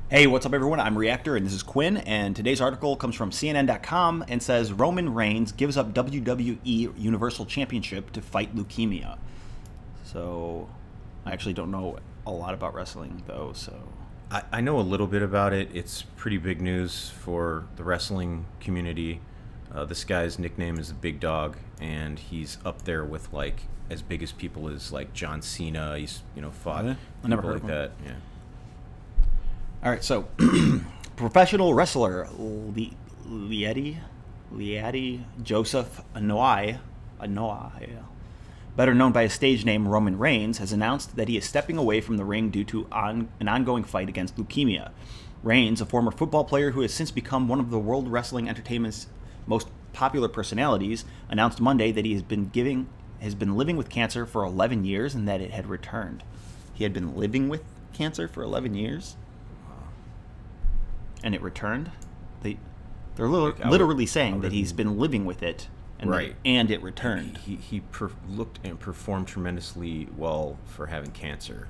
Hey, what's up, everyone? I'm Reactor, and this is Quinn, and today's article comes from CNN.com and says Roman Reigns gives up WWE Universal Championship to fight leukemia. So, I actually don't know a lot about wrestling, though, so... I know a little bit about it. It's pretty big news for the wrestling community. This guy's nickname is the Big Dog, and he's up there with, like, as big as people as, like, John Cena. He's, fought I never heard like of him. that. Yeah. All right, so professional wrestler Lieti Joseph Anoa'i, better known by his stage name Roman Reigns, has announced that he is stepping away from the ring due to an ongoing fight against leukemia. Reigns, a former football player who has since become one of the World Wrestling Entertainment's most popular personalities, announced Monday that he has been living with cancer for 11 years and that it had returned. He had been living with cancer for 11 years? And it returned? They're literally saying that he's been living with it, and right, and it returned. He looked and performed tremendously well for having cancer.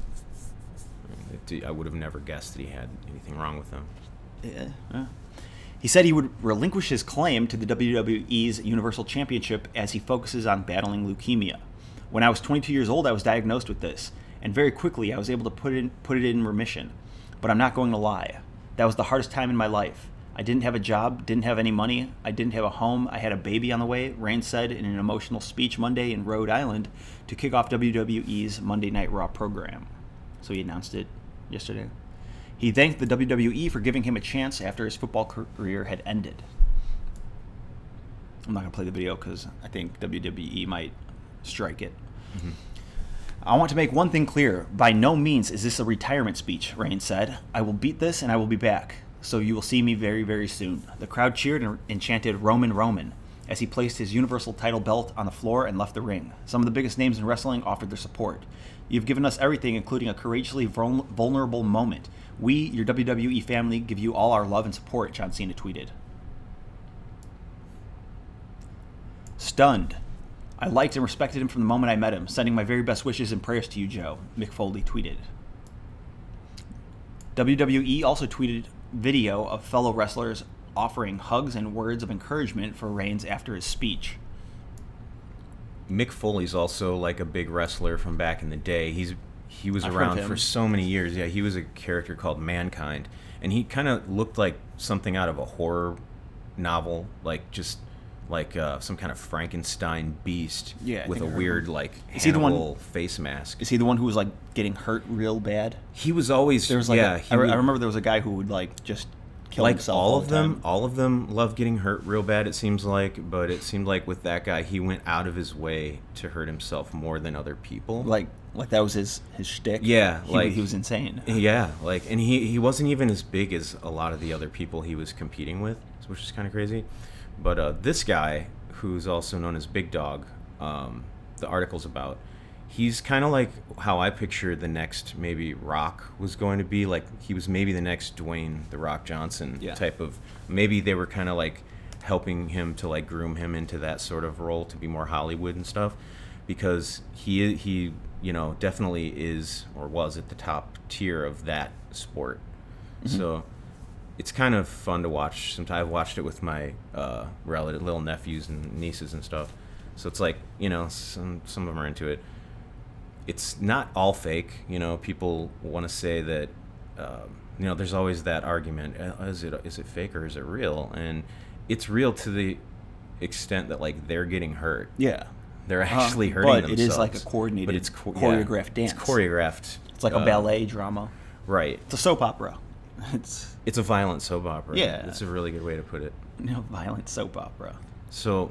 I would have never guessed that he had anything wrong with him. Yeah. He said he would relinquish his claim to the WWE's Universal Championship as he focuses on battling leukemia. When I was 22 years old, I was diagnosed with this, and very quickly I was able to put it in remission. But I'm not going to lie. That was the hardest time in my life. I didn't have a job, didn't have any money, I didn't have a home, I had a baby on the way, Reigns said in an emotional speech Monday in Rhode Island to kick off WWE's Monday Night Raw program. So he announced it yesterday. He thanked the WWE for giving him a chance after his football career had ended. I'm not going to play the video because I think WWE might strike it. Mm-hmm. I want to make one thing clear. By no means is this a retirement speech, Reigns said. I will beat this and I will be back. So you will see me very, very soon. The crowd cheered and chanted Roman, Roman as he placed his Universal title belt on the floor and left the ring. Some of the biggest names in wrestling offered their support. You've given us everything, including a courageously vulnerable moment. We, your WWE family, give you all our love and support, John Cena tweeted. Stunned. I liked and respected him from the moment I met him, sending my very best wishes and prayers to you, Joe, Mick Foley tweeted. WWE also tweeted video of fellow wrestlers offering hugs and words of encouragement for Reigns after his speech. Mick Foley's also like a big wrestler from back in the day. He was around for so many years. Yeah, he was a character called Mankind, and he kind of looked like something out of a horror novel, like just like some kind of Frankenstein beast with a weird like Hannibal face mask. Is he the one who was like getting hurt real bad? He was always there was like I remember there was a guy who would like just kill himself all the time. All of them love getting hurt real bad, it seems like, but it seemed like with that guy he went out of his way to hurt himself more than other people. Like that was his shtick. Yeah, he was insane. Yeah, like, and he wasn't even as big as a lot of the other people he was competing with, which is kind of crazy. But this guy, who's also known as Big Dog, the article's about, he's kind of like how I pictured the next maybe Rock was going to be. Like, he was maybe the next Dwayne "The Rock" Johnson type of, maybe they were kind of like helping him to like groom him into that sort of role to be more Hollywood and stuff, because he definitely is or was at the top tier of that sport. Mm-hmm. So it's kind of fun to watch. Sometimes I've watched it with my little nephews and nieces and stuff. So it's like, some of them are into it. It's not all fake. People want to say that, there's always that argument. Is it fake or is it real? And it's real to the extent that, like, they're getting hurt. Yeah. They're actually hurting themselves. But it is like a coordinated, choreographed dance. It's choreographed. It's like a ballet drama. Right. It's a soap opera. It's a violent soap opera. Yeah. That's a really good way to put it. Violent soap opera. So,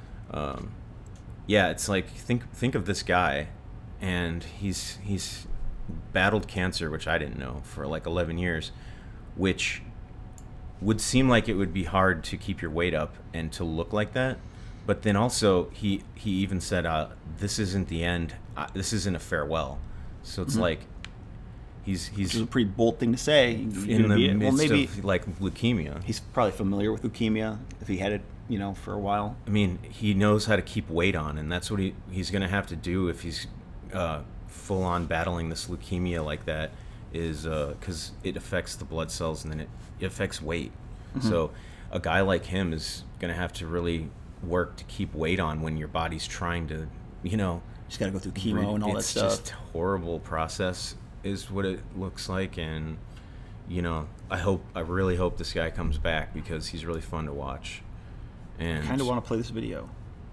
it's like, think of this guy, and he's battled cancer, which I didn't know, for like 11 years, which would seem like it would be hard to keep your weight up and to look like that. But then also, he even said, this isn't the end. This isn't a farewell. So it's like, He's which is a pretty bold thing to say. In the midst of like leukemia. He's probably familiar with leukemia if he had it, for a while. I mean, he knows how to keep weight on, and that's what he's going to have to do if he's full on battling this leukemia like that. is because it affects the blood cells and then it affects weight. Mm-hmm. So a guy like him is going to have to really work to keep weight on when your body's trying to, you know, Just got to go through chemo and all that stuff. It's just a horrible process is what it looks like. And, you know, I really hope this guy comes back because he's really fun to watch. And I kind of want to play this video.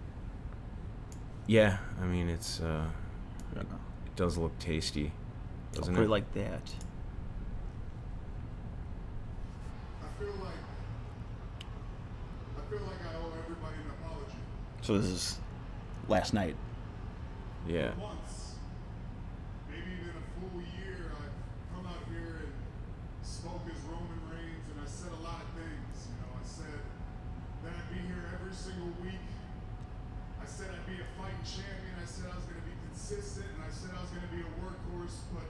Yeah, I mean, it does look tasty, doesn't I'll put it? it like that. I feel like I owe everybody an apology. So this is last night. Yeah. Once, maybe even a full year, I've come out here and spoke as Roman Reigns, and I said a lot of things. You know, I said that I'd be here every single week. I said I'd be a fighting champion. I said I was going to be consistent, and I said I was going to be a workhorse, but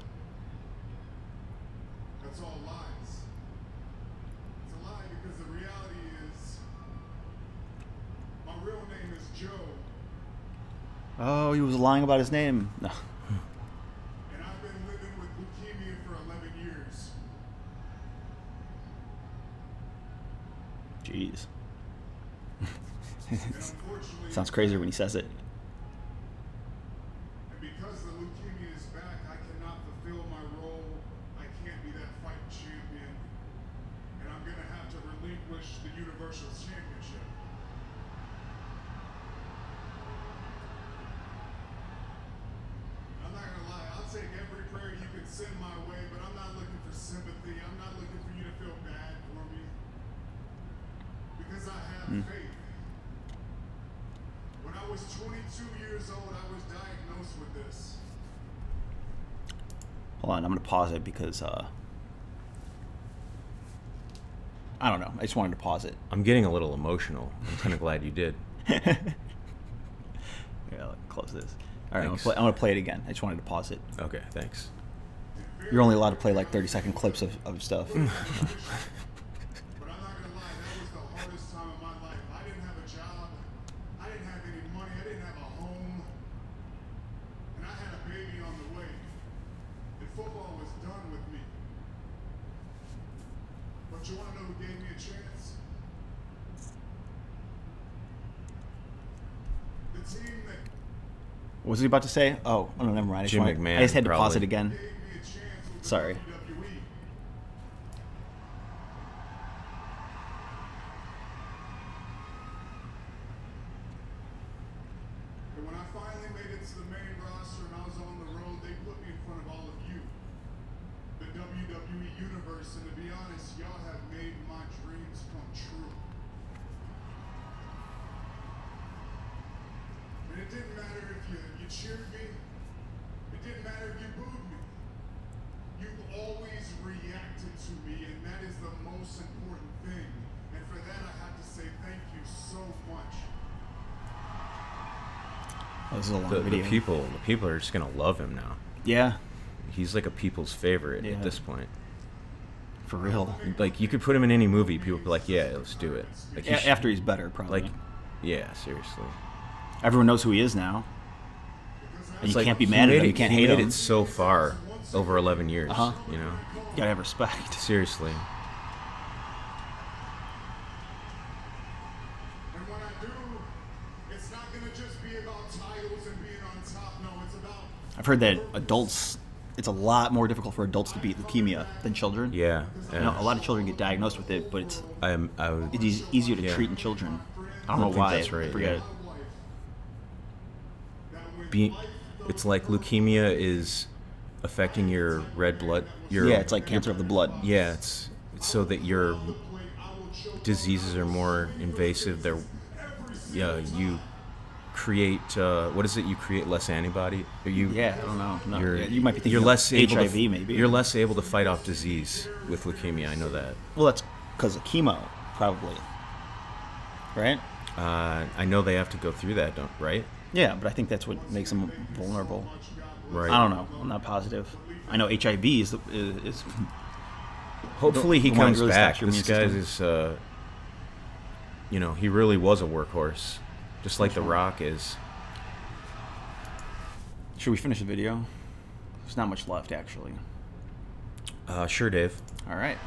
that's all lies. It's a lie because the reality is my real name is Joe. Oh, he was lying about his name. No. And I've been living with leukemia for 11 years. Jeez. And unfortunately, Sounds crazier when he says it. and because the leukemia is back, I cannot fulfill my role. I can't be that fighting champion. And I'm going to have to relinquish the Universal Championship. I'm not going to lie. I'll take every prayer you can send my way, but I'm not looking for sympathy. I'm not looking for you to feel bad for me. Because I have faith. When I was 22 years old, I was diagnosed with this. Hold on, I'm going to pause it because, I don't know. I just wanted to pause it. I'm getting a little emotional. I'm kind of glad you did. Yeah, close this. All right, I'm Thanks. going to play it again. I just wanted to pause it. Okay, thanks. You're only allowed to play like 30-second clips of stuff. But I'm not gonna lie, that was the hardest time of my life. I didn't have a job. I didn't have any money. I didn't have a home. And I had a baby on the way. And football was done with me. But you wanna know who gave me a chance? The team that What was he about to say? Oh, no, never mind. Jim McMahon, I just had to pause probably. it again. gave me a chance was the Sorry. WWE. And when I finally made it to the main roster and I was on the road, they put me in front of all of you, the WWE Universe, and to be honest, y'all have made my dreams come true. And it didn't matter if you cheered me, it didn't matter if you booed me. You always reacted to me, and that is the most important thing. And for that, I have to say thank you so much. Oh, this is a long The video. people are just gonna love him now. Yeah, He's like a people's favorite Yeah. at this point. for real. Like you could put him in any movie, people would be like, "Yeah, let's do it." Like he should- After he's better, probably. like, yeah, seriously. Everyone knows who he is now. And It's you like, can't be he mad at made him. it- You can't he hate made him. it so far over 11 years. Uh-huh. You know, You gotta have respect. seriously. And when I do, it's not gonna just be about titles and being on top. No, it's about I've heard that adults, it's a lot more difficult for adults to beat leukemia than children. Yeah. You know, a lot of children get diagnosed with it, but it's I would. it is easier to Yeah. treat in children. I don't I know think why. that's right, I forget. yeah. a life that when Be, life it's like leukemia is affecting your red blood. Your Yeah, it's like cancer of the blood. Yeah, it's so that your plate, I will choke diseases are more invasive. They're you create what is it? You create less antibody. Or you Yeah, I don't know. No, You're, yeah, you might be thinking you're of less able HIV, to, maybe. You're less able to fight off disease with leukemia. I know that. Well, that's because of chemo, probably. Right? I know they have to go through that, right? Yeah, but I think that's what makes them vulnerable. Right. I don't know. I'm not positive. I know HIV is Hopefully he the one that comes really back. stops your This immune guy is, you know, he really was a workhorse, just like The Rock is. Should we finish the video? There's not much left, actually. Sure, Dave. All right.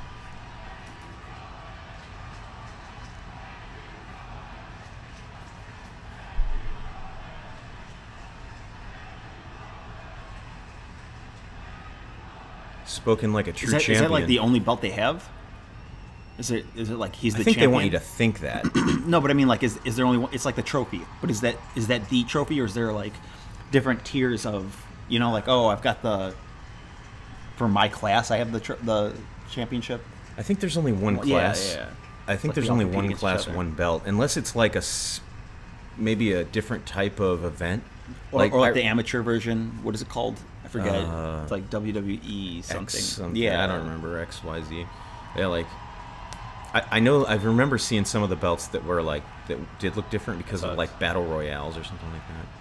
Spoken like a true champion. Is that like the only belt they have? Is it like he's the I think champion? they want you to think that. No, but I mean, like, is there only one? It's like the trophy. But is that the trophy, or is there like different tiers of, you know, like, oh, I've got the, for my class, I have the championship. I think there's only one class. Yeah. I think Like there's they all only compete one against each class, other. one belt, unless it's like maybe a different type of event. Or like the amateur version. What is it called? I forget. It's like WWE something. Yeah, I don't remember. XYZ. Yeah, like I know. I remember seeing some of the belts that were like that did look different because of like battle royales or something like that.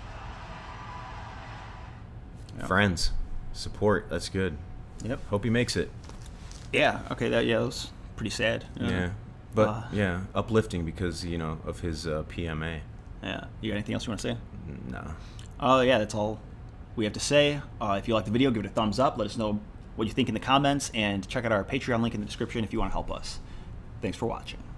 Yeah. Friends, support. That's good. Yep. Hope he makes it. Yeah. Okay. That was pretty sad. Yeah. But yeah, uplifting because of his PMA. Yeah. You got anything else you want to say? No. Oh yeah, that's all we have to say. If you like the video, give it a thumbs up. Let us know what you think in the comments, and check out our Patreon link in the description if you want to help us. Thanks for watching.